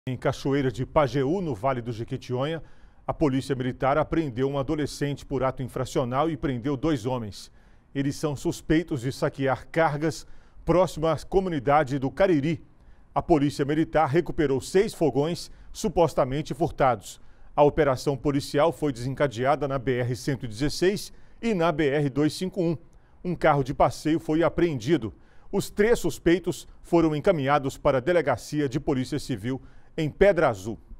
Em Cachoeira de Pajeú, no Vale do Jequitinhonha, a Polícia Militar apreendeu um adolescente por ato infracional e prendeu 2 homens. Eles são suspeitos de saquear cargas próximo à comunidade do Cariri. A Polícia Militar recuperou 6 fogões supostamente furtados. A operação policial foi desencadeada na BR-116 e na BR-251. Um carro de passeio foi apreendido. Os 3 suspeitos foram encaminhados para a Delegacia de Polícia Civil em Pedra Azul.